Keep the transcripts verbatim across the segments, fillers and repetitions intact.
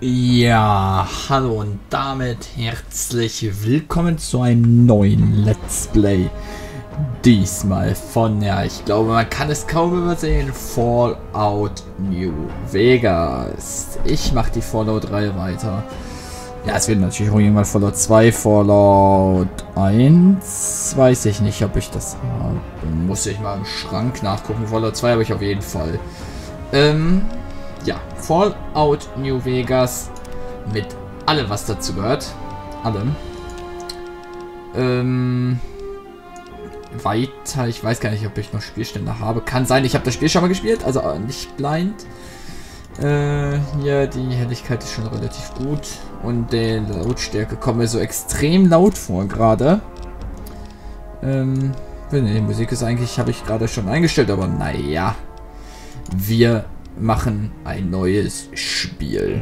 Ja, hallo und damit herzlich willkommen zu einem neuen Let's Play. Diesmal von, ja, ich glaube, man kann es kaum übersehen, Fallout New Vegas. Ich mache die Fallout-Reihe weiter. Ja, es wird natürlich auch irgendwann Fallout zwei, Fallout eins. Weiß ich nicht, ob ich das habe. Muss ich mal im Schrank nachgucken. Fallout zwei habe ich auf jeden Fall. Ähm... Ja, Fallout New Vegas mit allem, was dazu gehört. Allem. Ähm, weiter, ich weiß gar nicht, ob ich noch Spielstände habe. Kann sein, ich habe das Spiel schon mal gespielt, also nicht blind. Äh, hier, die Helligkeit ist schon relativ gut. Und die Lautstärke kommt mir so extrem laut vor gerade. Ähm, die Musik ist eigentlich, habe ich gerade schon eingestellt, aber naja. Wir machen ein neues Spiel.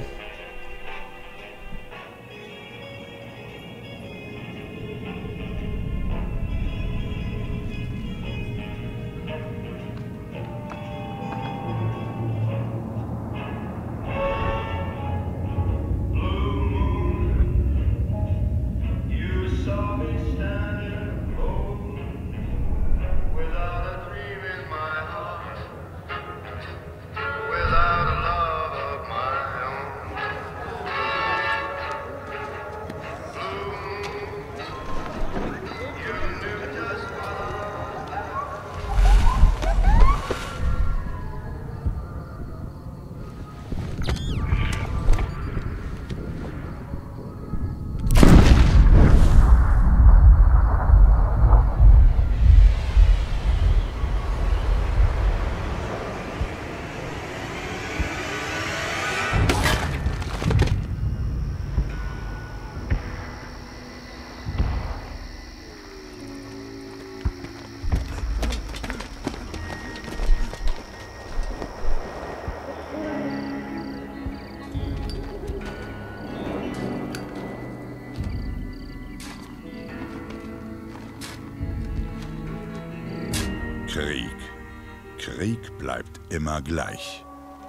Krieg. Krieg bleibt immer gleich.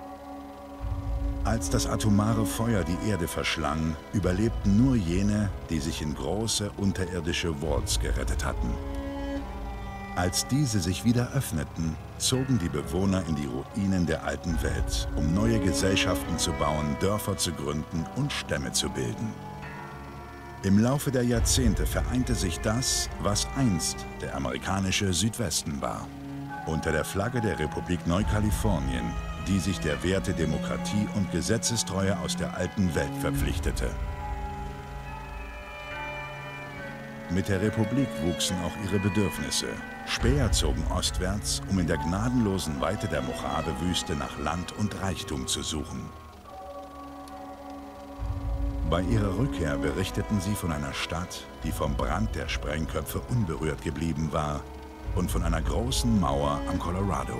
Als das atomare Feuer die Erde verschlang, überlebten nur jene, die sich in große unterirdische Vaults gerettet hatten. Als diese sich wieder öffneten, zogen die Bewohner in die Ruinen der alten Welt, um neue Gesellschaften zu bauen, Dörfer zu gründen und Stämme zu bilden. Im Laufe der Jahrzehnte vereinte sich das, was einst der amerikanische Südwesten war, unter der Flagge der Republik Neukalifornien, die sich der Werte Demokratie und Gesetzestreue aus der alten Welt verpflichtete. Mit der Republik wuchsen auch ihre Bedürfnisse. Späher zogen ostwärts, um in der gnadenlosen Weite der Mojave-Wüste nach Land und Reichtum zu suchen. Bei ihrer Rückkehr berichteten sie von einer Stadt, die vom Brand der Sprengköpfe unberührt geblieben war, und von einer großen Mauer am Colorado.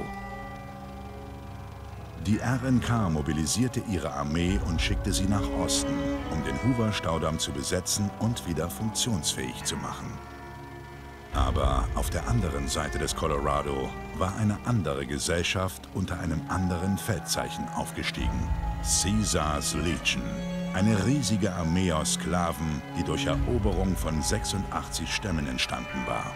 Die R N K mobilisierte ihre Armee und schickte sie nach Osten, um den Hoover-Staudamm zu besetzen und wieder funktionsfähig zu machen. Aber auf der anderen Seite des Colorado war eine andere Gesellschaft unter einem anderen Feldzeichen aufgestiegen: Caesars Legion. Eine riesige Armee aus Sklaven, die durch Eroberung von sechsundachtzig Stämmen entstanden war.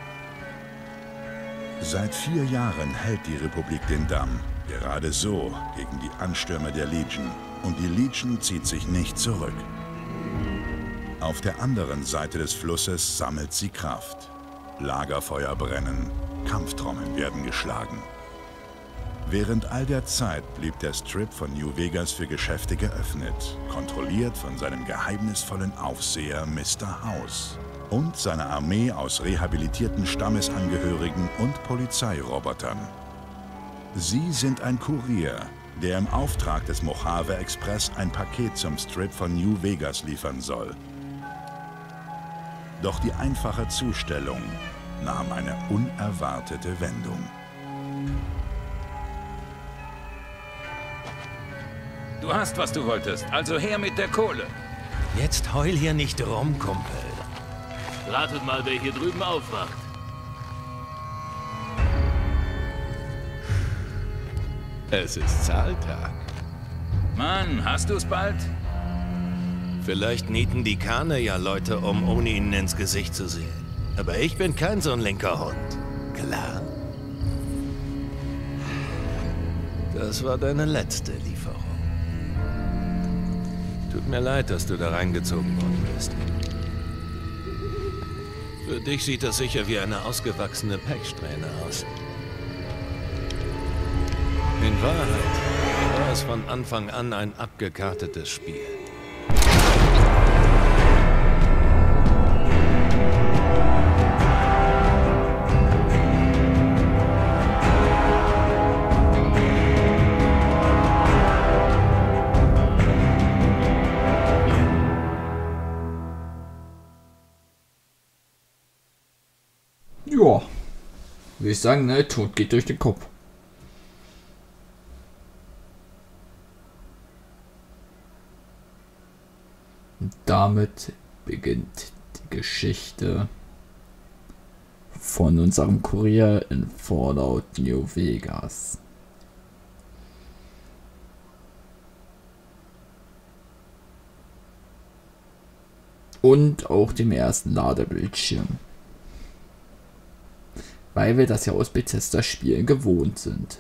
Seit vier Jahren hält die Republik den Damm, gerade so gegen die Anstürme der Legion. Und die Legion zieht sich nicht zurück. Auf der anderen Seite des Flusses sammelt sie Kraft. Lagerfeuer brennen, Kampftrommeln werden geschlagen. Während all der Zeit blieb der Strip von New Vegas für Geschäfte geöffnet, kontrolliert von seinem geheimnisvollen Aufseher Mister House und seiner Armee aus rehabilitierten Stammesangehörigen und Polizeirobotern. Sie sind ein Kurier, der im Auftrag des Mojave Express ein Paket zum Strip von New Vegas liefern soll. Doch die einfache Zustellung nahm eine unerwartete Wendung. Du hast, was du wolltest, also her mit der Kohle. Jetzt heul hier nicht rum, Kumpel. Ratet mal, wer hier drüben aufwacht. Es ist Zahltag. Mann, hast du's bald? Vielleicht nieten die Kane ja Leute um, ohne ihnen ins Gesicht zu sehen. Aber ich bin kein so ein linker Hund. Klar? Das war deine letzte Lieferung. Tut mir leid, dass du da reingezogen worden bist. Für dich sieht das sicher wie eine ausgewachsene Pechsträhne aus. In Wahrheit war es von Anfang an ein abgekartetes Spiel. Ja, würde ich sagen, ne, Tod geht durch den Kopf. Und damit beginnt die Geschichte von unserem Kurier in Fallout New Vegas. Und auch dem ersten Ladebildschirm. Weil wir das ja aus Bethesda-Spielen gewohnt sind.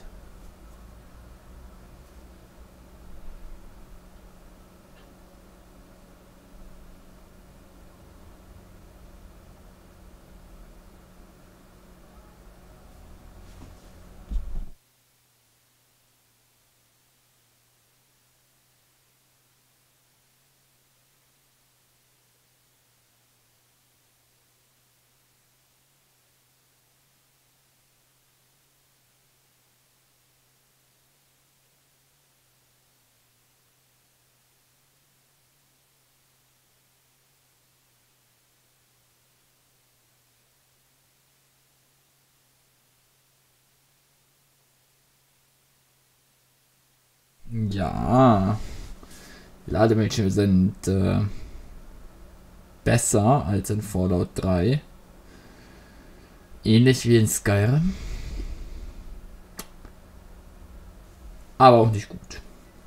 Ja, Ladebildschirme sind äh, besser als in Fallout drei. Ähnlich wie in Skyrim. Aber auch nicht gut.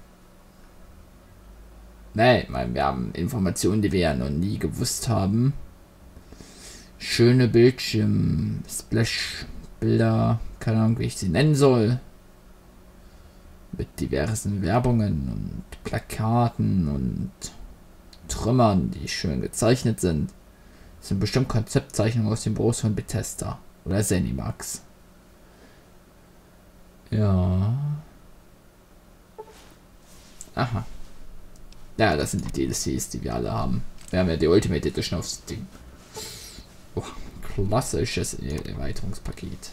Nee, ich meine, wir haben Informationen, die wir ja noch nie gewusst haben. Schöne Bildschirm, Splash-Bilder, keine Ahnung, wie ich sie nennen soll. Mit diversen Werbungen und Plakaten und Trümmern, die schön gezeichnet sind. Das sind bestimmt Konzeptzeichnungen aus dem Büros von Bethesda oder Zenimax. Ja. Aha. Ja, das sind die D L Cs, die wir alle haben. Wir haben ja die Ultimate Edition aufs Ding. Oh, klassisches Erweiterungspaket.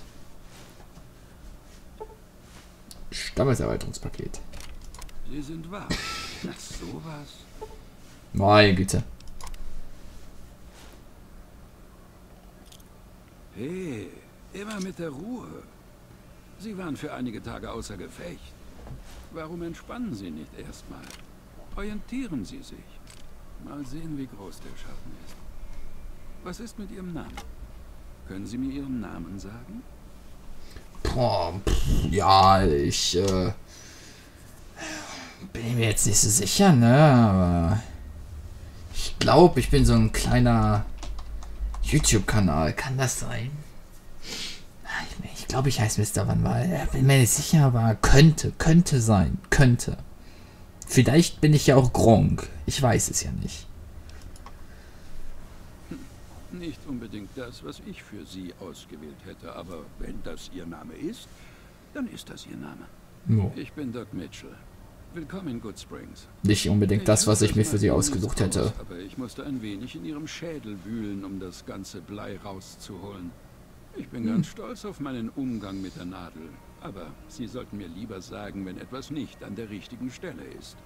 Stammeserweiterungspaket. Sie sind wahr. Das sowas. Meine Güte. Hey, immer mit der Ruhe. Sie waren für einige Tage außer Gefecht. Warum entspannen Sie nicht erstmal? Orientieren Sie sich. Mal sehen, wie groß der Schatten ist. Was ist mit Ihrem Namen? Können Sie mir Ihren Namen sagen? Boah, pff, ja, ich äh, bin mir jetzt nicht so sicher, ne? Aber ich glaube, ich bin so ein kleiner YouTube-Kanal. Kann das sein? Ich, ich glaube, ich heiße Mister Vanwall. Bin mir nicht sicher, aber könnte, könnte sein. Könnte. Vielleicht bin ich ja auch Gronk. Ich weiß es ja nicht. Nicht unbedingt das, was ich für Sie ausgewählt hätte, aber wenn das Ihr Name ist, dann ist das Ihr Name. No. Ich bin Doc Mitchell. Willkommen in Good Springs. Nicht unbedingt das, was ich mir für Sie ausgesucht hätte. Aber ich musste ein wenig in Ihrem Schädel wühlen, um das ganze Blei rauszuholen. Ich bin ganz stolz auf meinen Umgang mit der Nadel. Aber Sie sollten mir lieber sagen, wenn etwas nicht an der richtigen Stelle ist.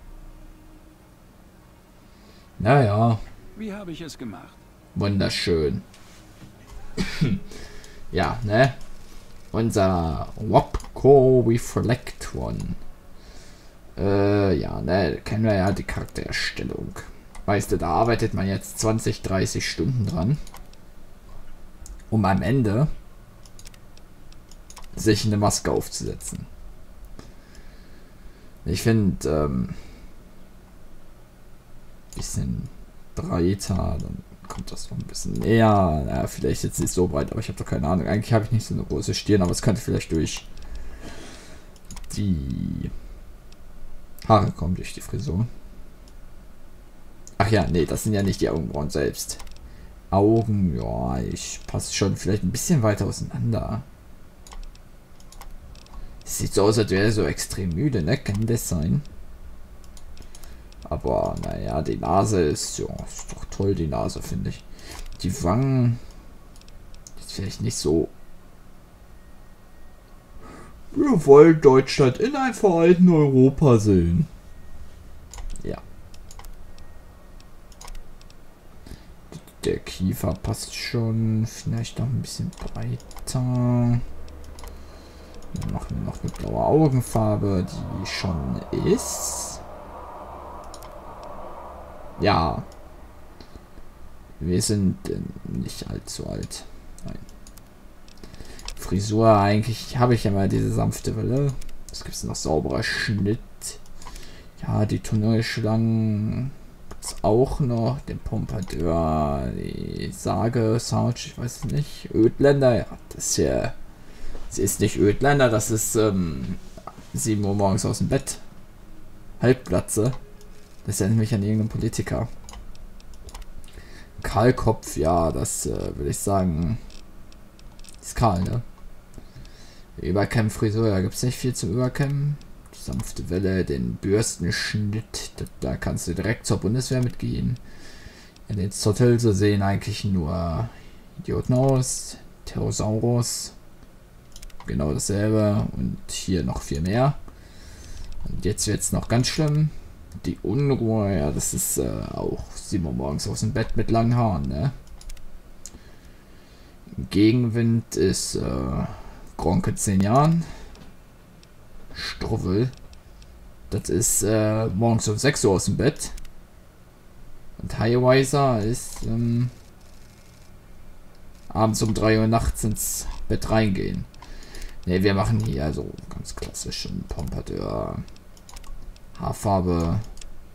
Naja. Wie habe ich es gemacht? Wunderschön. Ja, ne? Unser Wapco Reflectron. Äh, ja, ne? Kennen wir ja die Charaktererstellung. Weißt du, da arbeitet man jetzt zwanzig, dreißig Stunden dran. Um am Ende sich eine Maske aufzusetzen. Ich finde, ähm, bisschen breiter, dann kommt das noch ein bisschen näher. Naja, vielleicht jetzt nicht so breit, aber ich habe doch keine Ahnung. Eigentlich habe ich nicht so eine große Stirn, aber es könnte vielleicht durch die Haare kommen, durch die Frisur. Ach ja, nee, das sind ja nicht die Augenbrauen selbst. Augen, ja, ich passe schon vielleicht ein bisschen weiter auseinander. Sieht so aus, als wäre er so extrem müde, ne? Kann das sein? Aber, naja, die Nase ist, ja, ist doch toll, die Nase, finde ich. Die Wangen ist vielleicht nicht so. Wir wollen Deutschland in einem vereinten Europa sehen. Ja. Der Kiefer passt schon. Vielleicht noch ein bisschen breiter. Wir machen noch eine blaue Augenfarbe, die schon ist. Ja. Wir sind nicht allzu alt. Nein. Frisur, eigentlich habe ich ja mal diese sanfte Welle. Es gibt noch sauberer Schnitt. Ja, die Tunnelschlangen gibt's auch noch. Den Pompadour, die Sage, Sound, ich weiß es nicht. Ödländer, ja, das ist ja. Sie ist nicht Ödländer, das ist ähm, sieben Uhr morgens aus dem Bett. Halbglatze. Das erinnert mich an irgendeinen Politiker. Kahlkopf, ja, das äh, würde ich sagen. Ist kahl, ne? Überkämm-Frisur, da gibt es nicht viel zum Überkämmen. Die sanfte Welle, den Bürstenschnitt, da, da kannst du direkt zur Bundeswehr mitgehen. In den Zottel so sehen eigentlich nur Idioten aus. Pterosaurus. Genau dasselbe. Und hier noch viel mehr. Und jetzt wird es noch ganz schlimm. Die Unruhe, ja, das ist äh, auch sieben Uhr morgens aus dem Bett mit langen Haaren, ne? Gegenwind ist äh, Gronke zehn Jahren. Struwwel. Das ist äh, morgens um sechs Uhr aus dem Bett. Und Highwiser ist ähm, abends um drei Uhr nachts ins Bett reingehen. Ne, wir machen hier also ganz klassischen Pompadour. Haarfarbe.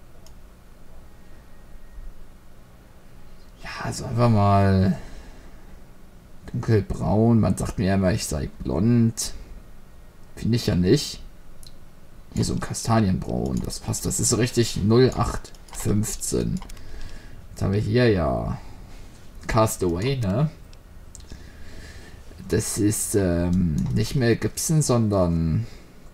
Ja, sollen wir mal dunkelbraun. Man sagt mir immer, ich sei blond. Finde ich ja nicht. Hier so ein Kastanienbraun. Das passt. Das ist so richtig null acht fünfzehn. Jetzt haben wir hier ja Castaway, ne? Das ist ähm, nicht Mel Gibson, sondern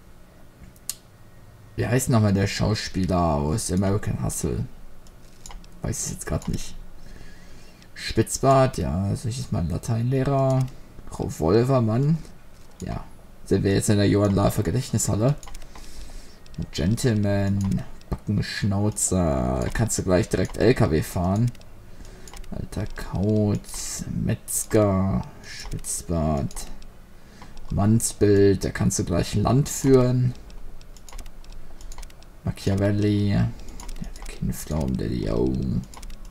wie heißt nochmal der Schauspieler aus American Hustle? Weiß ich jetzt gerade nicht. Spitzbart, ja, also ich ist mein Lateinlehrer. Revolvermann, ja. Sind wir jetzt in der Johann Lafer Gedächtnishalle. Gentleman, Backenschnauzer, kannst du gleich direkt L K W fahren. Alter Kauz, Metzger, Spitzbart, Mannsbild, da kannst du gleich Land führen. Machiavelli, ja, der Kinnflaum, der die Augen.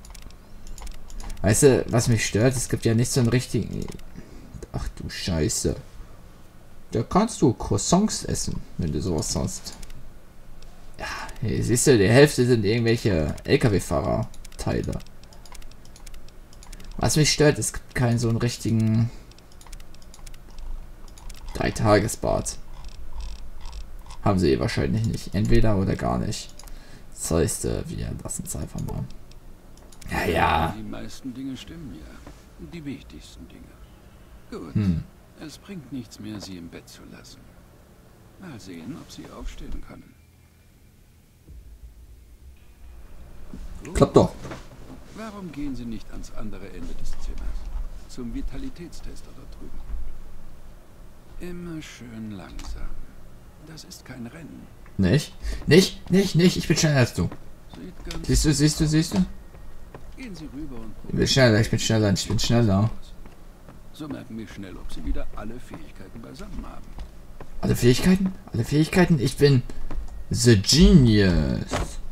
Weißt du, was mich stört? Es gibt ja nicht so einen richtigen. Ach du Scheiße. Da kannst du Croissants essen, wenn du sowas hast. Ja, hey, siehst du, die Hälfte sind irgendwelche L K W-Fahrer-Teile. Was mich stört, es gibt keinen so einen richtigen Drei-Tages-Bad. Haben sie wahrscheinlich nicht. Entweder oder gar nicht. Das heißt, äh, wir lassen es einfach mal. Ja, ja. Die meisten Dinge stimmen ja. Die wichtigsten Dinge. Gut. Hm. Es bringt nichts mehr, sie im Bett zu lassen. Mal sehen, ob sie aufstehen können. Gut. Klappt doch. Warum gehen Sie nicht ans andere Ende des Zimmers? Zum Vitalitätstester da drüben. Immer schön langsam. Das ist kein Rennen. Nicht? Nicht? Nicht? Nicht? Ich bin schneller als du. Sieht ganz Siehst du, siehst du, siehst du? Gehen Sie rüber und Ich bin schneller, ich bin schneller, ich bin schneller. So merken wir schnell, ob Sie wieder alle Fähigkeiten beisammen haben. Alle Fähigkeiten? Alle Fähigkeiten? Ich bin The Genius.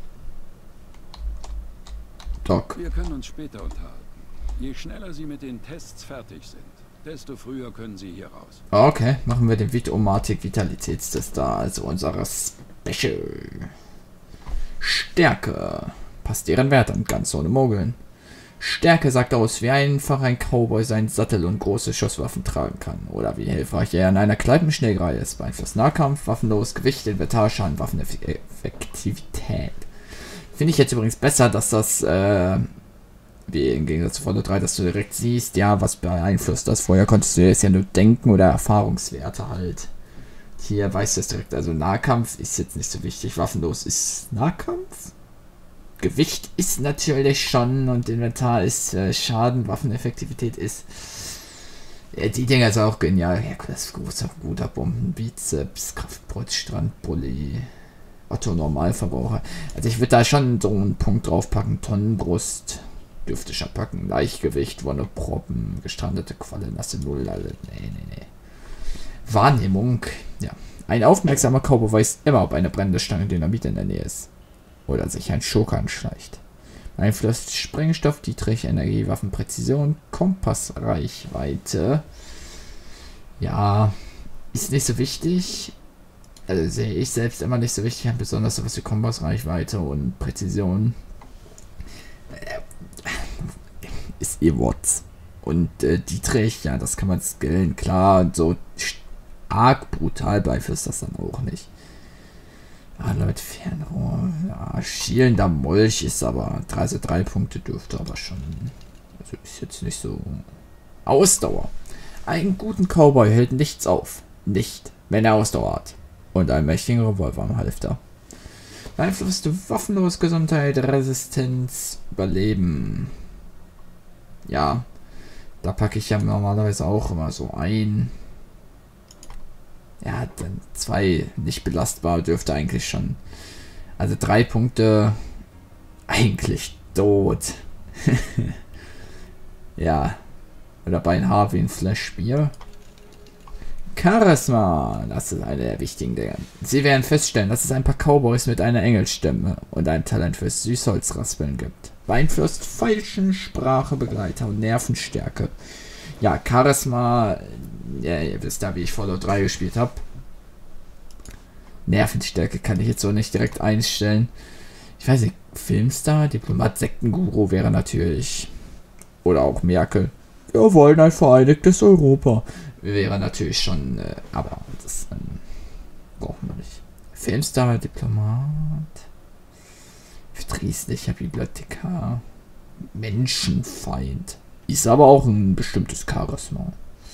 Doc. Wir können uns später unterhalten. Je schneller Sie mit den Tests fertig sind, desto früher können Sie hier raus. Okay, machen wir den Vitomatic Vitalitätstest da, also unsere Special Stärke. passt ihren Wert an, ganz ohne Mogeln. Stärke sagt aus, wie einfach ein Cowboy seinen Sattel und große Schusswaffen tragen kann. Oder wie hilfreich er in einer Kneipenschlägerei ist. Beeinflusst Nahkampf, waffenlos, Gewicht, Inventarschaden, Waffeneffektivität. Finde ich jetzt übrigens besser, dass das, äh, wie im Gegensatz zu Fallout drei, dass du direkt siehst, ja, was beeinflusst das. Vorher konntest du jetzt ja nur denken oder Erfahrungswerte halt. Hier weißt du es direkt. Also Nahkampf ist jetzt nicht so wichtig. Waffenlos ist Nahkampf. Gewicht ist natürlich schon und Inventar ist äh, Schaden, Waffeneffektivität ist. Ja, die Dinger sind auch genial. Ja, das ist großer, guter Bomben, Bizeps, Kraftbrot, Strandbully, Otto Normalverbraucher. Also ich würde da schon so einen Punkt draufpacken. Tonnenbrust dürfte schon packen. Leichtgewicht, Wonneproppen, gestrandete Qualle, nasse Null, alle. Nee, nee, nee. Wahrnehmung. Ja. Ein aufmerksamer Cowboy weiß immer, ob eine brennende Stange Dynamit in der Nähe ist. Oder sich ein Schurke anschleicht. Einfluss Sprengstoff, Dietrich, Energie, Waffenpräzision, Kompassreichweite. Ja, ist nicht so wichtig. Also sehe ich selbst immer nicht so wichtig, besonders sowas wie Kompassreichweite und Präzision. Ist eh Watts. Und äh, Dietrich, ja, das kann man skillen, klar, so arg brutal beeinflusst das dann auch nicht. Ah, Leute, Fernrohr. Ja, schielender Molch ist aber. Also drei Punkte dürfte aber schon. Also ist jetzt nicht so. Ausdauer. Einen guten Cowboy hält nichts auf. Nicht, wenn er Ausdauer hat. Und einen mächtigen Revolver am Halfter. Beeinflusst waffenlos Gesundheit, Resistenz, Überleben. Ja. Da packe ich ja normalerweise auch immer so ein. Ja, dann zwei nicht belastbar dürfte eigentlich schon. Also drei Punkte eigentlich tot. Ja. Oder bei ein Haar wie ein Flash-Bier. Charisma. Das ist eine der wichtigen Dinge. Sie werden feststellen, dass es ein paar Cowboys mit einer Engelsstimme und einem Talent fürs Süßholzraspeln gibt. Beeinflusst falschen Sprache, Begleiter und Nervenstärke. Ja, Charisma. Ja, ihr wisst ja, wie ich Fallout drei gespielt habe. Nervenstärke kann ich jetzt so nicht direkt einstellen. Ich weiß nicht, Filmstar, Diplomat, Sektenguru wäre natürlich. Oder auch Merkel. Wir wollen ein vereinigtes Europa. Wäre natürlich schon, äh, aber das ähm, brauchen wir nicht. Filmstar, Diplomat. Verdrießlicher Bibliothekar. Menschenfeind. Ist aber auch ein bestimmtes Charisma.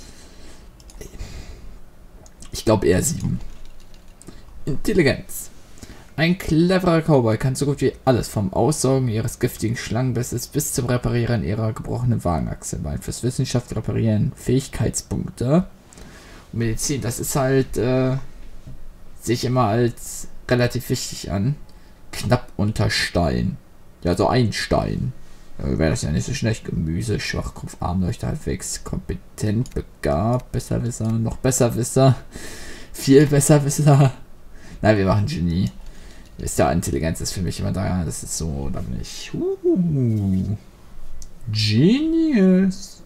Ich glaube eher sieben. Intelligenz. Ein cleverer Cowboy kann so gut wie alles vom Aussaugen ihres giftigen Schlangenbisses bis zum Reparieren ihrer gebrochenen Wagenachse beeinflusst. Wissenschaft, Reparieren, Fähigkeitspunkte. Und Medizin, das ist halt, äh, sehe ich immer als relativ wichtig an. Knapp unter Stein. Ja, so ein Stein. Ja, wäre das ja nicht so schlecht. Gemüse, Schwachkopf, Armleuchter, halbwegs kompetent, begabt, Besserwisser, noch Besserwisser, viel Besserwisser. Nein, wir machen Genie. Ist ja, Intelligenz ist für mich immer da, das ist so, da bin ich. Uh, Genius.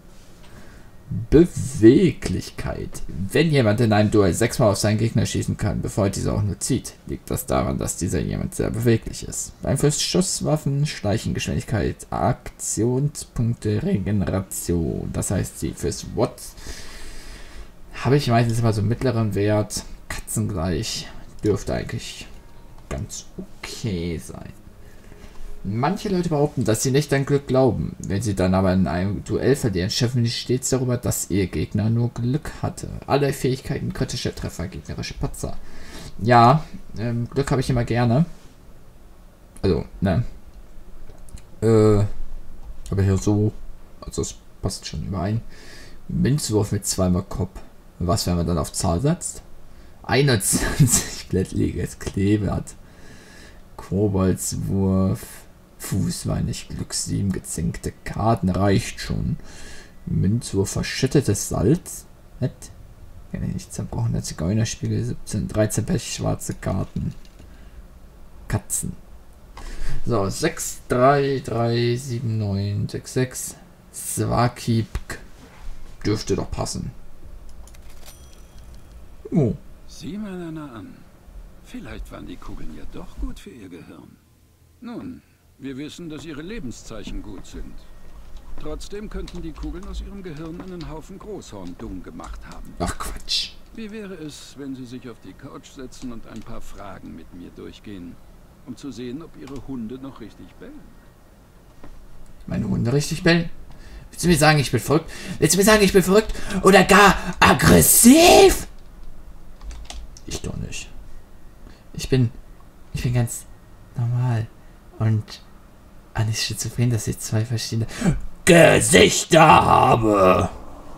Beweglichkeit. Wenn jemand in einem Duell sechsmal auf seinen Gegner schießen kann, bevor dieser auch nur zieht, liegt das daran, dass dieser jemand sehr beweglich ist. Beeinflusst Schusswaffen, Schleichengeschwindigkeit, Aktionspunkte, Regeneration. Das heißt, sie fürs What habe ich meistens immer so mittleren Wert. Katzengleich dürfte eigentlich ganz okay sein. Manche Leute behaupten, dass sie nicht an Glück glauben. Wenn sie dann aber in einem Duell verlieren, schimpfen sie stets darüber, dass ihr Gegner nur Glück hatte. Alle Fähigkeiten, kritische Treffer, gegnerische Patzer. Ja, ähm, Glück habe ich immer gerne. Also, ne. Äh, aber hier so, also es passt schon überein. Münzwurf mit zweimal Kopf. Was, wenn man dann auf Zahl setzt? einundzwanzig Blättliges Kleeblatt. Koboldswurf. Fußweinig, Glück sieben, gezinkte Karten reicht schon. Münzwurf, verschüttetes Salz. Nett. Kann ich nicht zerbrochen. Der Zigeunerspiegel siebzehn, dreizehn Pech, schwarze Karten. Katzen. So, sechs, drei, drei, sieben, neun, sechs, sechs. Swakipk. Dürfte doch passen. Oh. Sieh mal einer an. Vielleicht waren die Kugeln ja doch gut für ihr Gehirn. Nun, Wir wissen, dass ihre Lebenszeichen gut sind. Trotzdem könnten die Kugeln aus ihrem Gehirn einen Haufen Großhorn dumm gemacht haben. Ach Quatsch. Wie wäre es, wenn Sie sich auf die Couch setzen und ein paar Fragen mit mir durchgehen, um zu sehen, ob Ihre Hunde noch richtig bellen? Meine Hunde richtig bellen? Willst du mir sagen, ich bin verrückt? Willst du mir sagen, ich bin verrückt? Oder gar aggressiv? Ich doch nicht. Ich bin... Ich bin ganz normal. Und... Ah, nicht schizophren, dass ich zwei verschiedene Gesichter habe.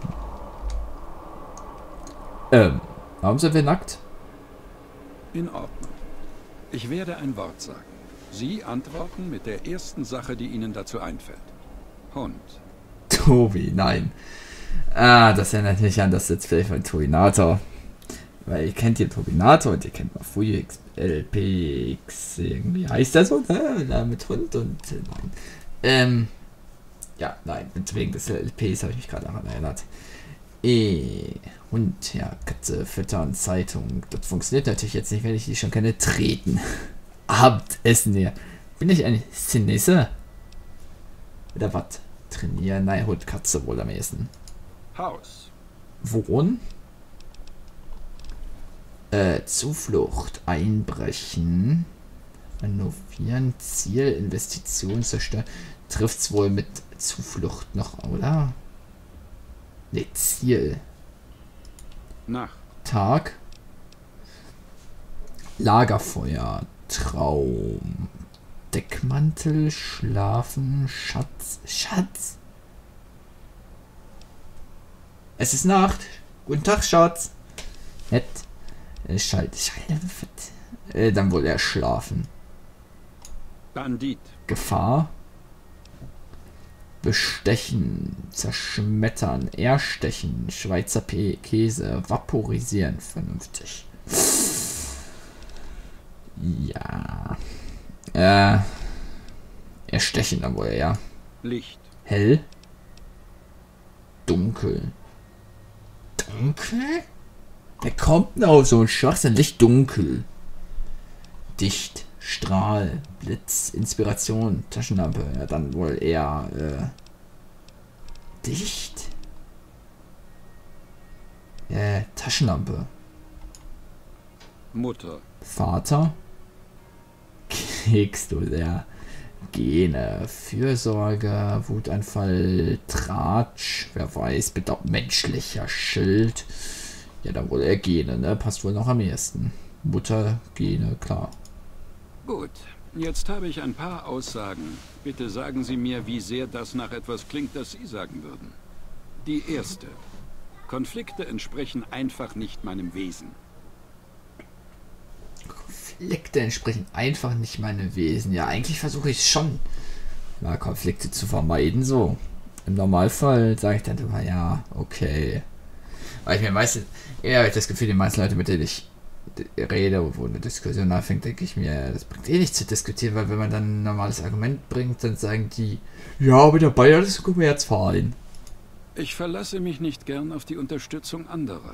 Ähm, warum sind wir nackt? In Ordnung. Ich werde ein Wort sagen. Sie antworten mit der ersten Sache, die Ihnen dazu einfällt. Hund. Tobi, nein. Ah, das erinnert mich an das Let's Play von Tobinator. Weil ihr kennt den Tobinator und ihr kennt mal Fuji L P X. Irgendwie heißt das so, ne? Da mit Hund und äh, nein. Ähm, ja, nein, wegen des L Ps habe ich mich gerade daran erinnert. Eh, Hund, ja, Katze, Füttern, Zeitung. Das funktioniert natürlich jetzt nicht, wenn ich die schon kenne. Treten. Abendessen hier. Bin ich ein Cinesse? Oder was? Trainieren? Nein, Hund, Katze wohl am ehesten. Haus. Wohnen? Äh, Zuflucht, Einbrechen, Renovieren, Ziel, Investition, Zerstören. Trifft's wohl mit Zuflucht noch, oder? Ne, Ziel. Nacht. Tag. Lagerfeuer, Traum. Deckmantel, Schlafen, Schatz. Schatz? Es ist Nacht. Guten Tag, Schatz. Nett. Schalt, schalt, äh, dann wohl eher schlafen. Bandit. Gefahr. Bestechen, zerschmettern, erstechen, Schweizer P Käse, vaporisieren, vernünftig. Ja. Äh. Erstechen dann wohl, ja. Licht. Hell. Dunkel. Dunkel? Wer kommt denn auf so ein Schwachsinn? Licht dunkel. Dicht. Strahl. Blitz. Inspiration. Taschenlampe. Ja, dann wohl eher äh, dicht. Äh, Taschenlampe. Mutter. Vater. Kriegst du sehr. Gene. Fürsorge. Wutanfall. Tratsch. Wer weiß. Bedauert menschlicher Schild. Ja, dann wohl eher Gene, ne? Passt wohl noch am ehesten. Mutter, Gene, klar. Gut, jetzt habe ich ein paar Aussagen. Bitte sagen Sie mir, wie sehr das nach etwas klingt, das Sie sagen würden. Die erste. Konflikte entsprechen einfach nicht meinem Wesen. Konflikte entsprechen einfach nicht meinem Wesen. Ja, eigentlich versuche ich schon, mal Konflikte zu vermeiden, so. Im Normalfall sage ich dann immer, ja, okay. Weil ich mir meistens, eher habe ich das Gefühl, die meisten Leute, mit denen ich rede, wo eine Diskussion anfängt, denke ich mir, das bringt eh nichts zu diskutieren, weil wenn man dann ein normales Argument bringt, dann sagen die, ja, aber der Bayer ist ein Kommerzverein. Ich verlasse mich nicht gern auf die Unterstützung anderer.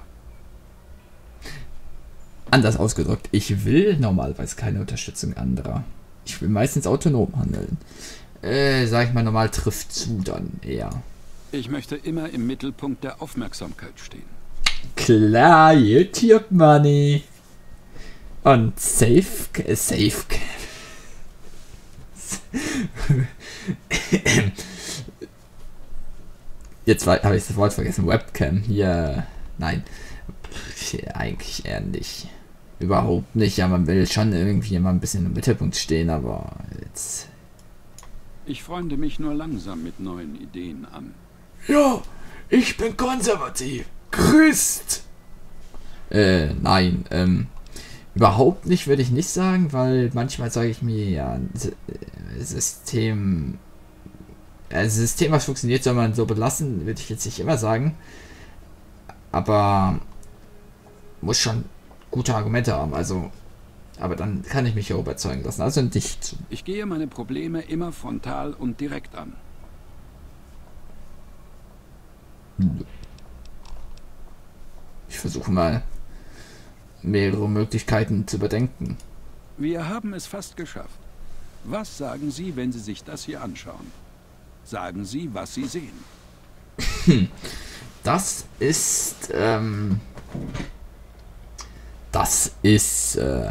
Anders ausgedrückt, ich will normalerweise keine Unterstützung anderer. Ich will meistens autonom handeln. Äh, sag ich mal, normal trifft zu dann eher. Ich möchte immer im Mittelpunkt der Aufmerksamkeit stehen. Klar, YouTube Money. Und Safe, äh, Safe. Jetzt habe ich das Wort vergessen. Webcam. Hier. Nein. Hier, eigentlich eher nicht. Überhaupt nicht. Ja, man will schon irgendwie immer ein bisschen im Mittelpunkt stehen, aber jetzt. Ich freunde mich nur langsam mit neuen Ideen an. Ja, ich bin konservativ. Christ. Äh, nein, ähm. Überhaupt nicht, würde ich nicht sagen, weil manchmal sage ich mir, ja, System. Ein System, was funktioniert, soll man so belassen, würde ich jetzt nicht immer sagen. Aber muss schon gute Argumente haben, also. Aber dann kann ich mich ja überzeugen lassen, also nicht. Ich gehe meine Probleme immer frontal und direkt an. Ich versuche mal, mehrere Möglichkeiten zu überdenken. Wir haben es fast geschafft. Was sagen Sie, wenn Sie sich das hier anschauen? Sagen Sie, was Sie sehen. Das ist, ähm, das ist, äh,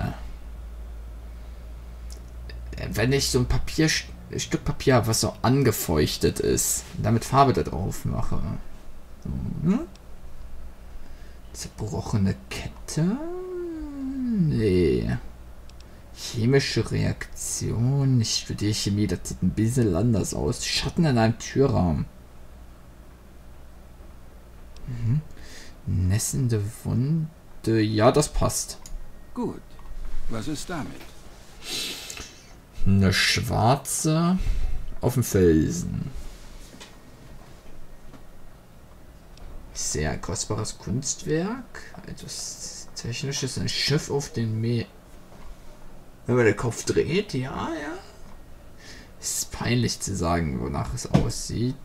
wenn ich so ein Papier, ein Stück Papier habe, was so angefeuchtet ist, damit Farbe da drauf mache. So, hm? Zerbrochene Kette? Nee. Chemische Reaktion. Ich studiere Chemie, das sieht ein bisschen anders aus. Schatten in einem Türrahmen. Mhm. Nässende Wunde. Ja, das passt. Gut. Was ist damit? Eine schwarze auf dem Felsen. Sehr kostbares Kunstwerk. Etwas Technisches. Ein Schiff auf dem Meer. Wenn man den Kopf dreht, ja, ja. Ist peinlich zu sagen, wonach es aussieht.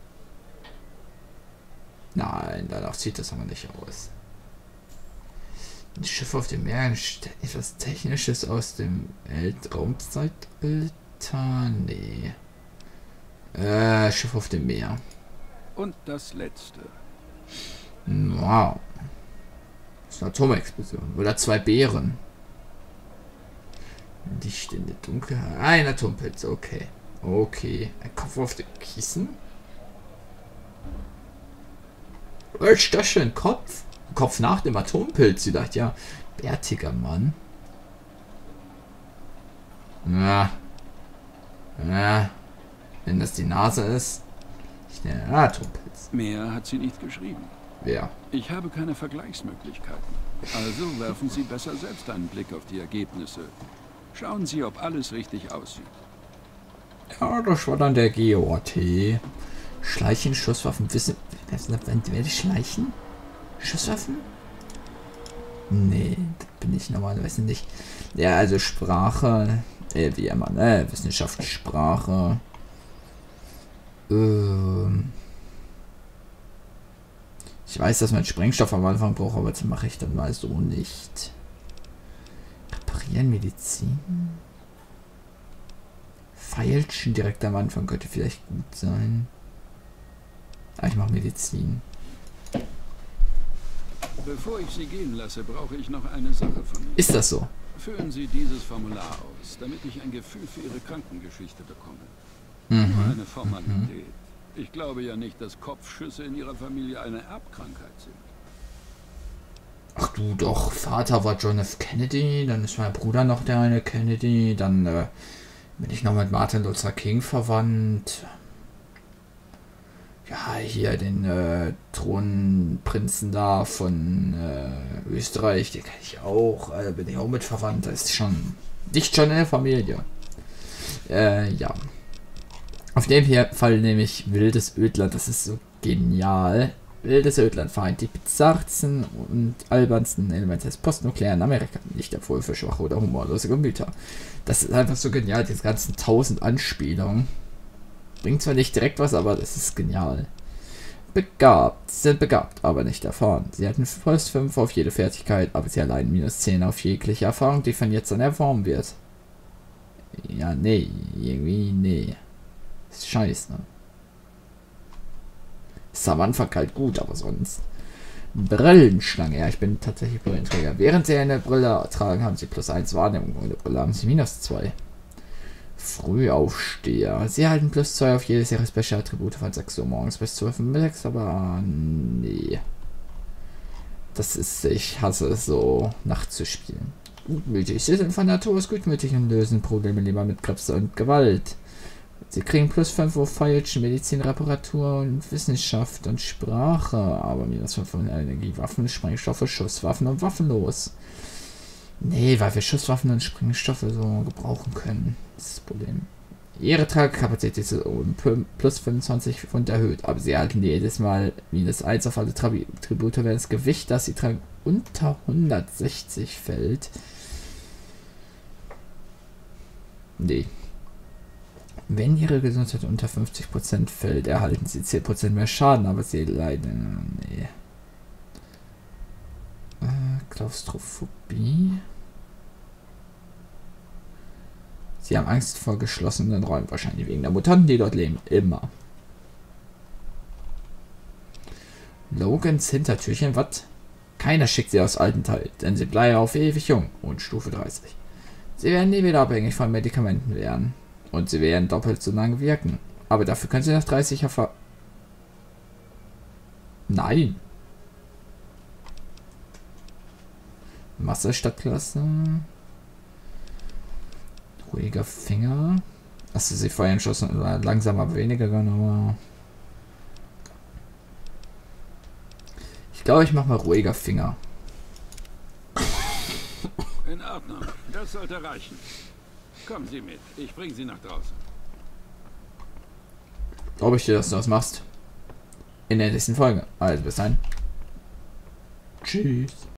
Nein, danach sieht das aber nicht aus. Ein Schiff auf dem Meer, etwas Technisches aus dem Raumzeitalter? Nee. Äh, Schiff auf dem Meer. Und das letzte. Wow. Das ist eine Atomexplosion. Oder zwei Bären. Licht in der Dunkelheit. Ein Atompilz, okay. Okay. Ein Kopf auf dem Kissen? Was ist das für ein Kopf? Kopf nach dem Atompilz. Ich dachte, ja, bärtiger Mann. Ja. Ja. Wenn das die Nase ist. Ich nenne einen Atompilz. Mehr hat sie nicht geschrieben. Ja. Ich habe keine Vergleichsmöglichkeiten. Also werfen Sie besser selbst einen Blick auf die Ergebnisse. Schauen Sie, ob alles richtig aussieht. Ja, das war dann der G O T. Schleichen, Schusswaffen, Wissen. Werde ich schleichen? Schusswaffen? Nee, das bin ich normalerweise nicht. Ja, also Sprache. Äh, wie immer, ne? Wissenschaftssprache. Ähm. Ich weiß, dass man Sprengstoff am Anfang braucht, aber das mache ich dann mal so nicht. Reparieren, Medizin. Feilschen direkt am Anfang könnte vielleicht gut sein. Ah, ich mache Medizin. Bevor ich Sie gehen lasse, brauche ich noch eine Sache von Ihnen. Ist das so? Füllen Sie dieses Formular aus, damit ich ein Gefühl für Ihre Krankengeschichte bekomme. Mhm. Nur eine Formalität. Ich glaube ja nicht, dass Kopfschüsse in Ihrer Familie eine Erbkrankheit sind. Ach du doch, Vater war John F. Kennedy, dann ist mein Bruder noch der eine Kennedy, dann äh, bin ich noch mit Martin Luther King verwandt. Ja, hier den äh, Thronprinzen da von äh, Österreich, den kenne ich auch, äh, bin ich auch mit verwandt, das ist schon nicht schon in der Familie. Äh, ja. Auf dem hier Fall nehme ich Wildes Ödland, das ist so genial. Wildes Ödland vereint die bizarrsten und albernsten Elemente des postnuklearen Amerika. Nicht empfohlen für schwache oder humorlose Gemüter. Das ist einfach so genial, diese ganzen tausend Anspielungen. Bringt zwar nicht direkt was, aber das ist genial. Begabt. Sie sind begabt, aber nicht erfahren. Sie hatten plus fünf auf jede Fertigkeit, aber sie allein minus zehn auf jegliche Erfahrung, die von jetzt an erworben wird. Ja, nee. Irgendwie, nee. Ist scheiße, ne? Ist am Anfang halt gut, aber sonst. Brillenschlange. Ja, ich bin tatsächlich Brillenträger. Während sie eine Brille tragen, haben sie plus eins Wahrnehmung. Ohne Brille haben sie minus zwei. Frühaufsteher. Sie erhalten plus zwei auf jedes ihrer Special-Attribute von sechs Uhr morgens bis zwölf Uhr mittags, aber nee. Das ist, ich hasse es so, nachts zu spielen. Gutmütig. Sie sind von Natur aus gutmütig und lösen Probleme lieber mit Kräfte und Gewalt. Sie kriegen plus fünf auf Feilschen, Medizin, Reparatur und Wissenschaft und Sprache, aber minus fünf von Energie, Waffen, Sprengstoffe, Schusswaffen und Waffenlos. Nee, weil wir Schusswaffen und Sprengstoffe so gebrauchen können. Das ist das Problem. Ihre Tragekapazität ist um plus fünfundzwanzig Pfund erhöht, aber sie erhalten jedes Mal minus eins auf alle Tribute, wenn das Gewicht, das sie tragen, unter hundertsechzig fällt. Nee. Wenn ihre Gesundheit unter fünfzig Prozent fällt, erhalten sie zehn Prozent mehr Schaden, aber sie leiden. Nee. Äh, Klaustrophobie. Sie haben Angst vor geschlossenen Räumen, wahrscheinlich wegen der Mutanten, die dort leben. Immer. Logans Hintertürchen, was? Keiner schickt sie aus alten Teil, denn sie bleiben auf ewig jung und Stufe dreißig. Sie werden nie wieder abhängig von Medikamenten werden. Und sie werden doppelt so lange wirken. Aber dafür können sie nach dreißig Jahre... Nein. Masse Stadtklasse. Ruhiger Finger. Achso, sie feuern schossen langsam, aber weniger genau. Ich glaube, ich mache mal ruhiger Finger. In Ordnung, das sollte reichen. Kommen Sie mit, ich bringe Sie nach draußen. Glaube ich dir, dass du das machst. In der nächsten Folge. Also bis dann. Tschüss.